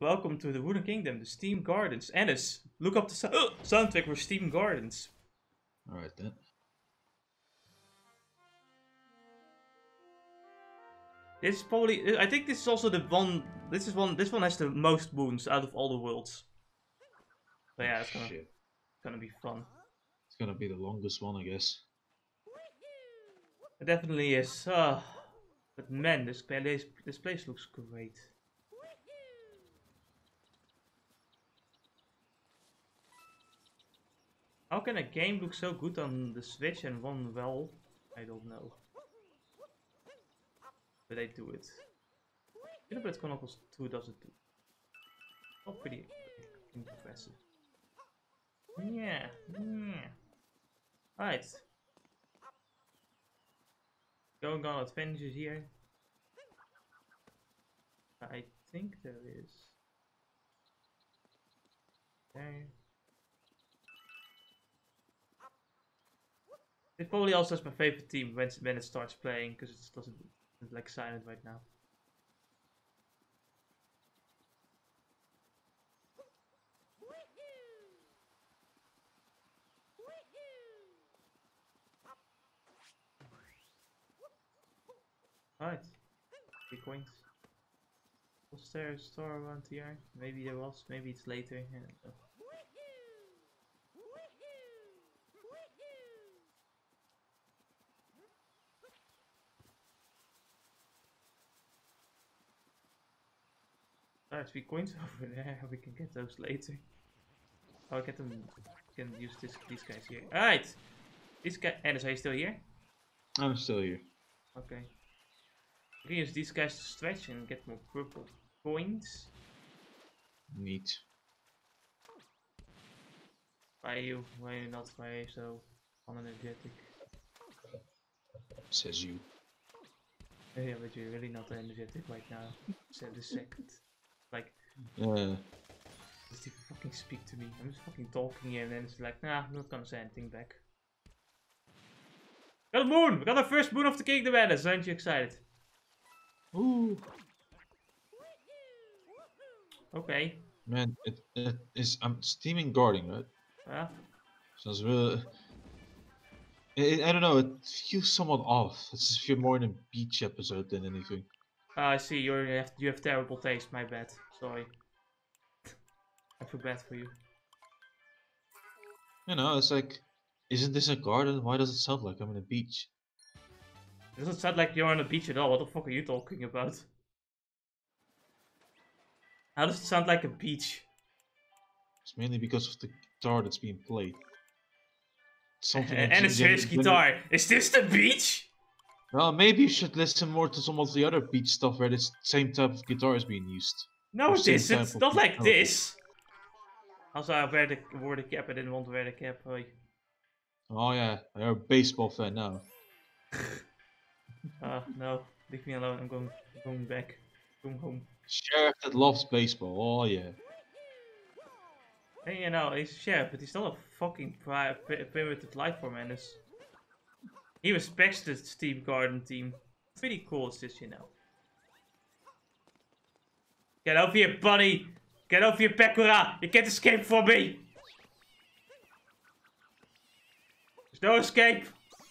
Welcome to the Wooden Kingdom, the Steam Gardens. Ennis, look up the soundtrack for Steam Gardens. Alright then. This is probably, I think this is also the one, this one has the most boons out of all the worlds. So yeah, it's gonna be fun. It's gonna be the longest one, I guess. It definitely is. But man, this place looks great. How can a game look so good on the Switch and run well? I don't know. But they do it. Xenoblade Chronicles 2 does it too. Oh, pretty impressive. Yeah. Right. Going on adventures here. I think there is. There. It probably also is my favorite team when it starts playing, because it doesn't, it's like silent right now. Right. 3 coins. Was there a store around here? Maybe there was, maybe it's later. I don't know. There are 3 coins over there. We can get those later. Oh, I get them. Can use these guys here. Alright! This guy. Ennis, are you still here? I'm still here. Okay. We can use these guys to stretch and get more purple coins. Neat. Why are you? Why are you not? Why are you so unenergetic? Says you. Yeah, but you're really not energetic right now. Said the second. Like, just even fucking speak to me. I'm just fucking talking here and then it's like, nah, I'm not gonna say anything back. Got a moon! We got our first moon of the kingdom, Ennis. Aren't you excited? Ooh. Okay. Man, it is. I'm steaming guarding, right? Yeah. Sounds really. I don't know. It feels somewhat off. It's just feel more in a beach episode than anything. I see. You have terrible taste. My bad. Sorry. I feel bad for you. You know, it's like, isn't this a garden? Why does it sound like I'm in a beach? It doesn't sound like you're on a beach at all. What the fuck are you talking about? How does it sound like a beach? It's mainly because of the guitar that's being played. Something. And it's his guitar. Is this the beach? Well, maybe you should listen more to some of the other beach stuff where this same type of guitar is being used. No, it isn't. It's not like melody. this. Also, I wore the cap. I didn't want to wear the cap. Oh yeah, you're a baseball fan now. No. Leave me alone. I'm going back. Going home. Sheriff that loves baseball. Oh yeah. Hey, you know, he's a sheriff, but he's not a fucking primitive life form, man. He respects the Steam Garden team. Pretty cool, it's just, you know. Get over here, buddy! Get over here, Pekora! You can't escape from me! There's no escape!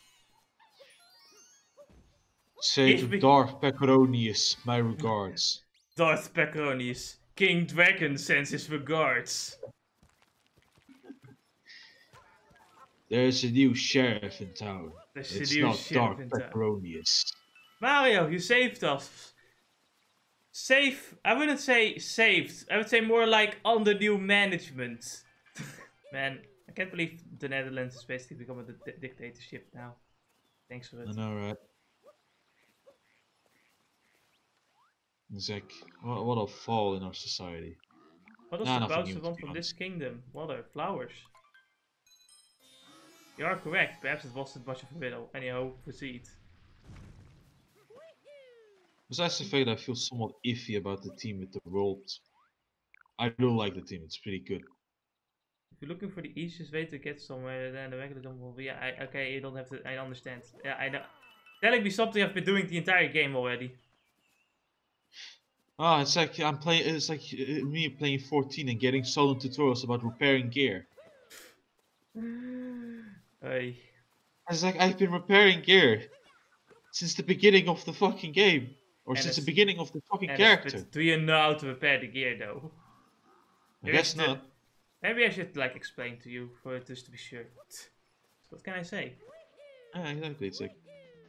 Say to Darth Pecoronius, my regards. Darth Pecoronius, King Dragon sends his regards. There's a new sheriff in town. There's it's a new not sheriff Darth in town. Pecoronius. Mario, you saved us. I wouldn't say saved. I would say more like under new management. Man, I can't believe the Netherlands is basically becoming a dictatorship now. Thanks for it. I know, right? It's like, what a fall in our society. What does the bouncer want from this kingdom? Water, flowers. You are correct. Perhaps it wasn't much of a riddle. Anyhow, proceed. Besides the fact that I feel somewhat iffy about the team with the world, I do like the team. It's pretty good. If you're looking for the easiest way to get somewhere, then the regular don't will be. Okay, you don't have to. I understand. Yeah, I know. Telling me something I've been doing the entire game already. Oh, it's like I'm playing. It's like me playing 14 and getting solo tutorials about repairing gear. Hey. It's like I've been repairing gear since the beginning of the fucking game, or And since the it's beginning of the fucking but character. do you know how to repair the gear though? I Maybe I guess should not. maybe I should like explain to you for just to be sure. What can I say? Yeah, exactly. It's like,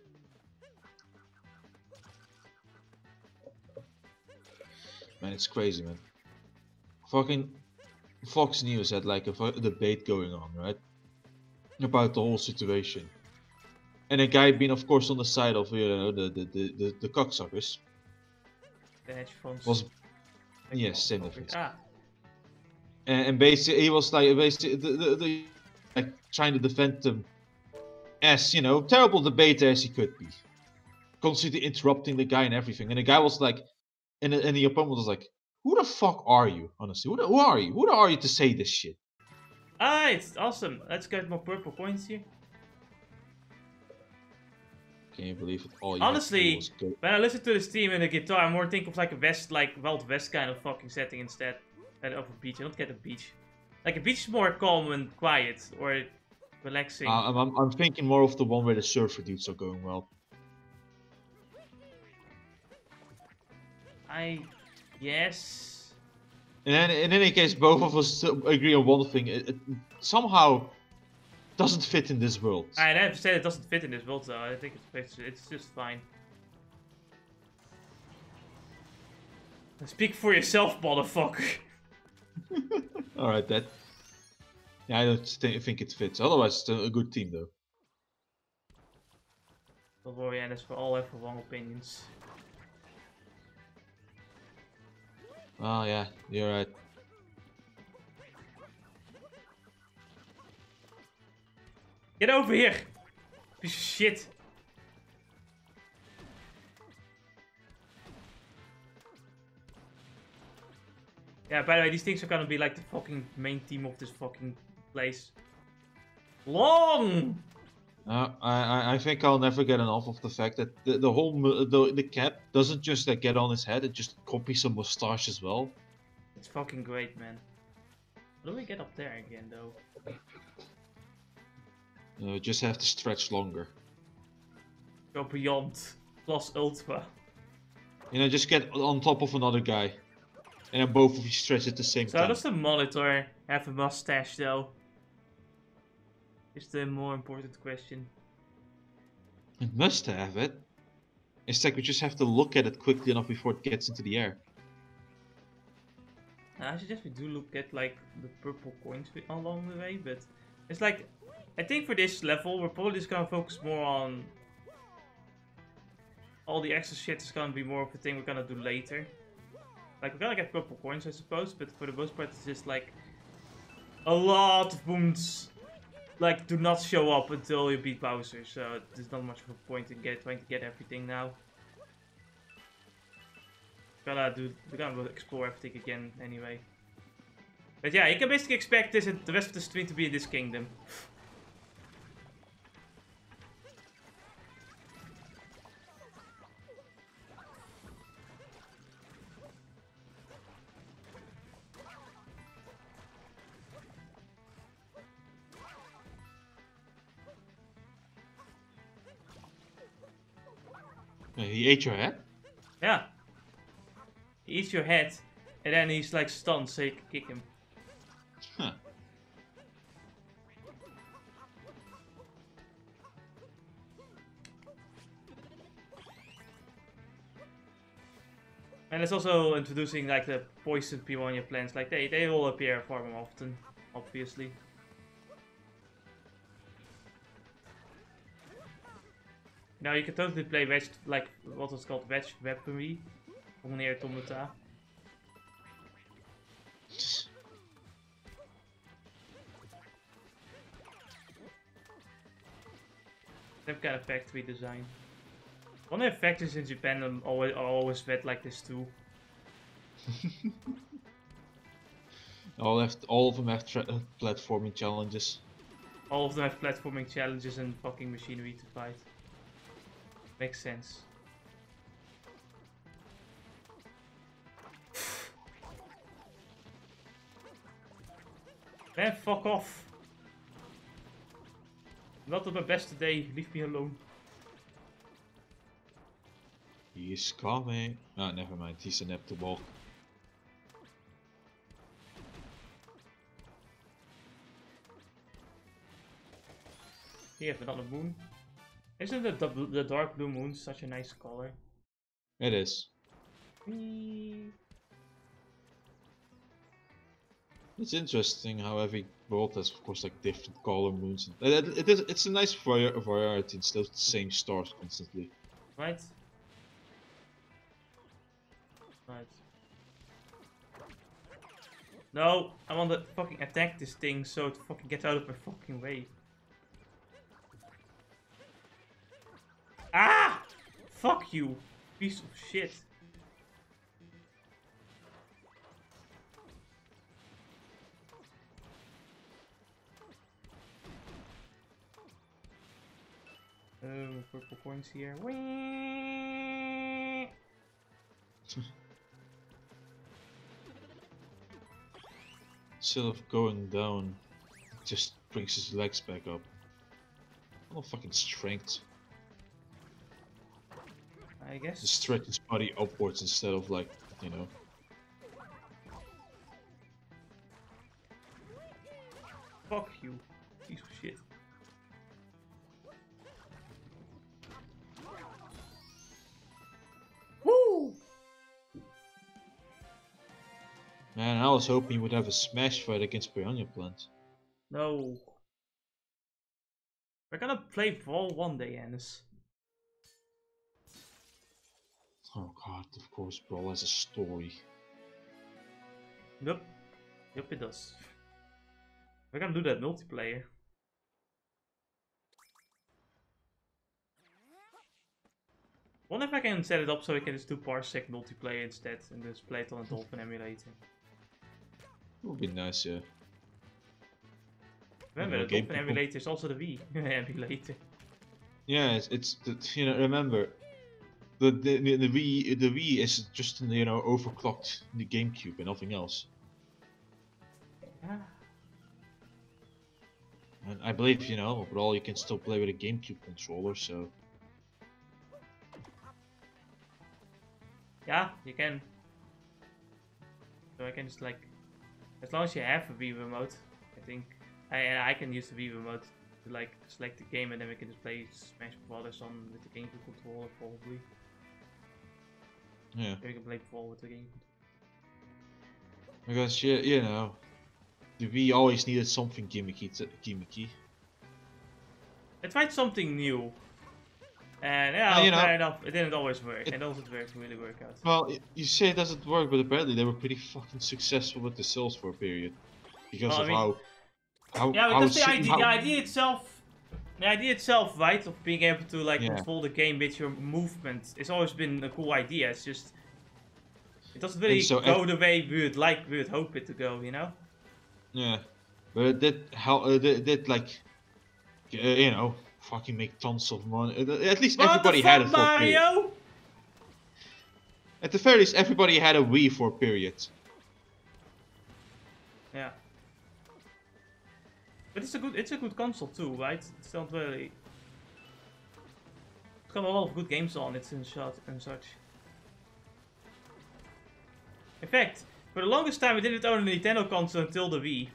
man, it's crazy, man. Fucking Fox News had like a debate going on, right, about the whole situation, and a guy being, of course, on the side of the cocksuckers The hedge funds. was, yes, same difference. Ah, And basically he was like basically like trying to defend them as, terrible debater as he could be, constantly interrupting the guy and everything. And the guy was like, and the opponent was like, "Who the fuck are you? Honestly, who are you? Who are you to say this shit?" it's awesome. Let's get more purple coins here. Can you believe it? All you had to do was Honestly, go. when I listen to this theme and the guitar, I more think of like a West, like Wild West kind of fucking setting instead of a beach. I don't get a beach. Like a beach is more calm and quiet or relaxing. I'm thinking more of the one where the surfer dudes are going well. Yes. In any case, both of us agree on one thing. It somehow doesn't fit in this world. I never said it doesn't fit in this world though. I think it's just fine. Speak for yourself, motherfucker. Alright, that. Yeah, I don't think it fits. Otherwise, it's a good team, though. Don't worry, and for all have wrong opinions. Oh, yeah, you're right. Get over here! Piece of shit. Yeah, by the way, these things are gonna be like the fucking main theme of this fucking place. Long! I think I'll never get enough of the fact that the whole the cap doesn't just like get on his head; it just copies a mustache as well. It's fucking great, man. How do we get up there again, though? Just have to stretch longer. Go beyond plus ultra. Just get on top of another guy, and then both of you stretch at the same So time. does the monitor have a mustache, though? Is the more important question. It must have it. It's like we just have to look at it quickly enough before it gets into the air. I suggest we do look at like the purple coins along the way, but it's like I think for this level we're probably just gonna focus more on all the extra shit is gonna be more of a thing we're gonna do later. Like we're gonna get purple coins I suppose, but for the most part it's just like a lot of wounds like do not show up until you beat Bowser, so there's not much of a point in trying to get everything now. We're gonna explore everything again anyway. But yeah, you can basically expect this and the rest of the stream to be in this kingdom. He ate your head? Yeah. He eats your head, and then he's like stunned, so you can kick him. Huh. And it's also introducing like the poison piranha plants. Like they all appear far more often, obviously. Now you can totally play wedge, like what was called wedge weaponry from Nier Automata. Some kind of factory design. One of the factories in Japan are always wet like this too. All of them have platforming challenges. All of them have platforming challenges and fucking machinery to fight. Makes sense. Man, fuck off. Not at my best today. Leave me alone. He's coming. Oh, never mind. He's inept to walk. Here, another moon. Isn't the dark blue moon such a nice color? It is. Whee. It's interesting how every world has, of course, like different color moons. It's a nice variety instead of the same stars constantly. Right? Right. No, I want to fucking attack this thing so it fucking gets out of my fucking way. Ah! Fuck you, piece of shit. Oh, purple coins here. Whee! Instead of going down, it just brings his legs back up. Oh, fucking strength. I guess. Just stretch his body upwards instead of like, you know. Fuck you, piece of shit. Woo! Man, I was hoping you would have a smash fight against Piranha Plant. No. We're gonna play Brawl one day, Ennis. Oh god, of course, Brawl has a story. Yup. Yup, it does. We're gonna do that multiplayer. Wonder if I can set it up so we can just do Parsec multiplayer instead and just play it on a Dolphin emulator. It would be nice, yeah. Remember, Yeah, the Dolphin emulator is also the Wii emulator. Yeah, it's you know, remember, the Wii is just, you know, overclocked the GameCube and nothing else. Yeah. And I believe, you know, overall you can still play with a GameCube controller, so. Yeah, you can. So I can just like, as long as you have a Wii remote, I think, I can use the Wii remote to like select the game and then we can just play Smash Brothers on with the GameCube controller probably. Yeah. Or you can play Brawl with the GameCube. Because you know, the Wii always needed something gimmicky. They tried something new. And yeah, you know, fair enough, it didn't always work. And also it doesn't really work out. Well, you say it doesn't work, but apparently they were pretty fucking successful with the sales for a period. Because Well, of I mean, how yeah, but how that's the si- idea. how- The idea itself, right, of being able to like Yeah. control the game with your movement, it's always been a cool idea. It's just it doesn't really so go the way we would hope it to go, you know? Yeah, but it did like, you know, fucking make tons of money. At least everybody had it for a period. Mario? At the very least, everybody had a Wii for a period. Yeah. But it's a good console too, right? It's not really. It's got a lot of good games on it and such. In fact, for the longest time, we didn't own a Nintendo console until the Wii.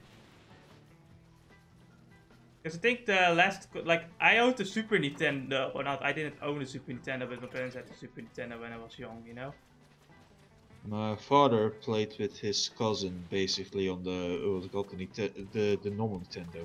Because I think the last, like, I owned the Super Nintendo, or not, I didn't own a Super Nintendo, but my parents had the Super Nintendo when I was young, you know? My father played with his cousin basically on the what's it called, the normal Nintendo.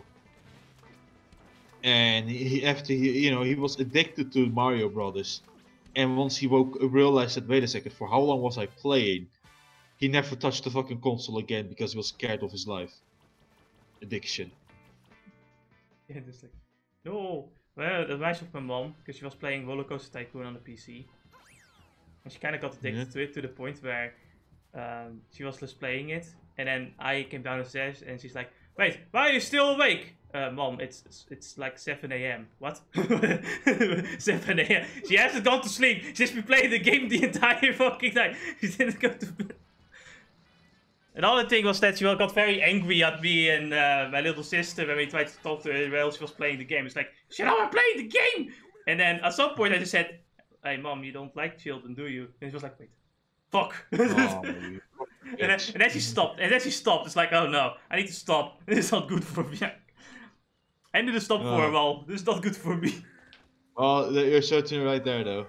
And he was addicted to Mario Brothers. And once he realized that, wait a second, for how long was I playing? He never touched the fucking console again because he was scared of his life. Addiction. Yeah, just like, no. Well, that reminds me of my mom, because she was playing Roller Coaster Tycoon on the PC. And she kind of got addicted to it to the point where she was just playing it. And then I came down the stairs and she's like, wait, why are you still awake? Mom, it's like 7 AM. What? 7 AM. She hasn't gone to sleep. She's been playing the game the entire fucking night. She didn't go to bed. Another thing was that she got very angry at me and my little sister when we tried to talk to her while she was playing the game. It's like, shut up, I'm playing the game! And then at some point I just said, hey mom, you don't like children, do you? And she was like, wait, fuck. Oh, and then she stopped. And then she stopped. It's like, oh no, I need to stop. This is not good for me. I need to stop for a while. This is not good for me. Oh, you're certainly right there, though.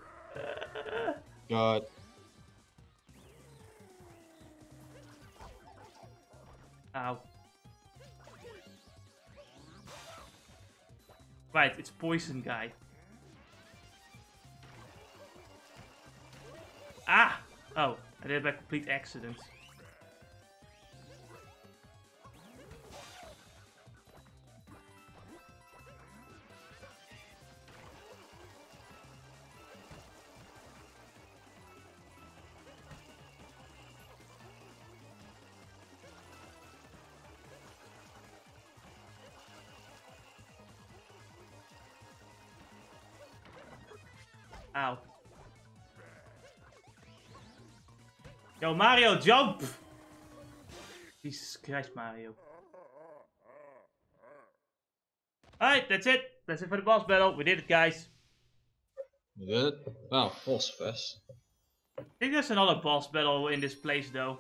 God. Ow. Right, it's poison guy. Ah! Oh, I did it by complete accident. Ow. Yo, Mario, jump! Jesus Christ, Mario. Alright, that's it. That's it for the boss battle. We did it, guys. You did it? Wow, boss fest. I think there's another boss battle in this place, though.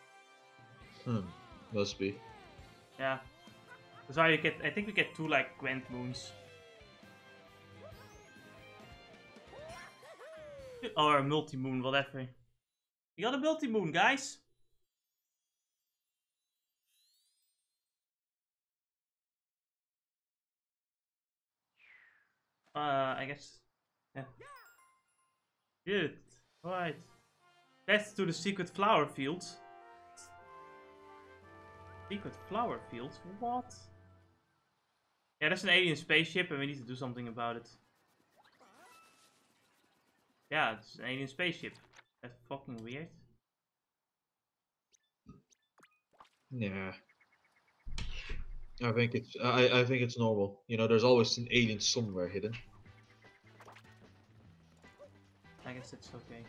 Must be. Yeah. So you get, I think we get 2 like Grand Moons. Or a multi-moon, whatever. You got a multi-moon, guys. I guess. Yeah. Good. Alright. That's to the secret flower fields. Secret flower fields? What? Yeah, that's an alien spaceship and we need to do something about it. Yeah, it's an alien spaceship. That's fucking weird. Yeah. I think it's normal. You know, there's always an alien somewhere hidden. I guess it's okay.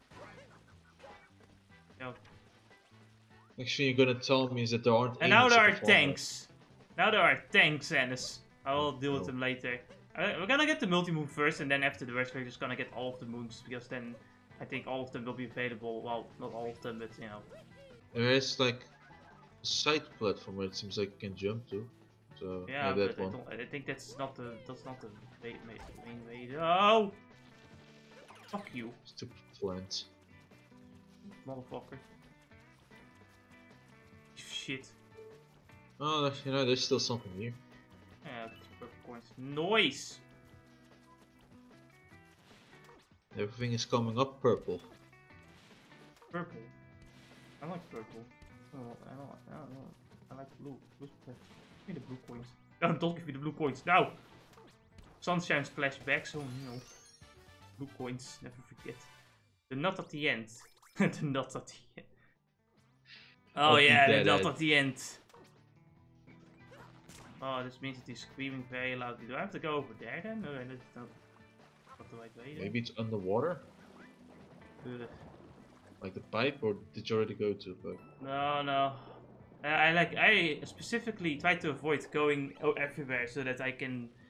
Yo. Next thing you're gonna tell me is that there aren't. And now there are aliens at the farm. tanks. Now there are tanks, Ennis. I will deal with them later. We're gonna get the multi-moon first, and then afterwards we're just gonna get all of the moons, because then I think all of them will be available. Well, not all of them, but you know. There is like a side platform where it seems like you can jump to. So Yeah, that but one. I think that's not the main way. Oh, fuck you, Stupid plant. motherfucker. Shit. Oh, you know, there's still something here. Yeah, purple coins. Noise. Everything is coming up purple. Purple. I like purple. Oh, I don't know. I like blue. Give me the blue coins. No, don't give me the blue coins. Now! Sunshine flashbacks. Oh no. Blue coins. Never forget. The nut at the end. The nut at the end. Oh yeah, the nut at the end. Oh, this means that he's screaming very loudly. Do I have to go over there then? No, that's not the right way then. Maybe it's underwater? Like the pipe, or did you already go to the pipe? No. I specifically try to avoid going everywhere so that I can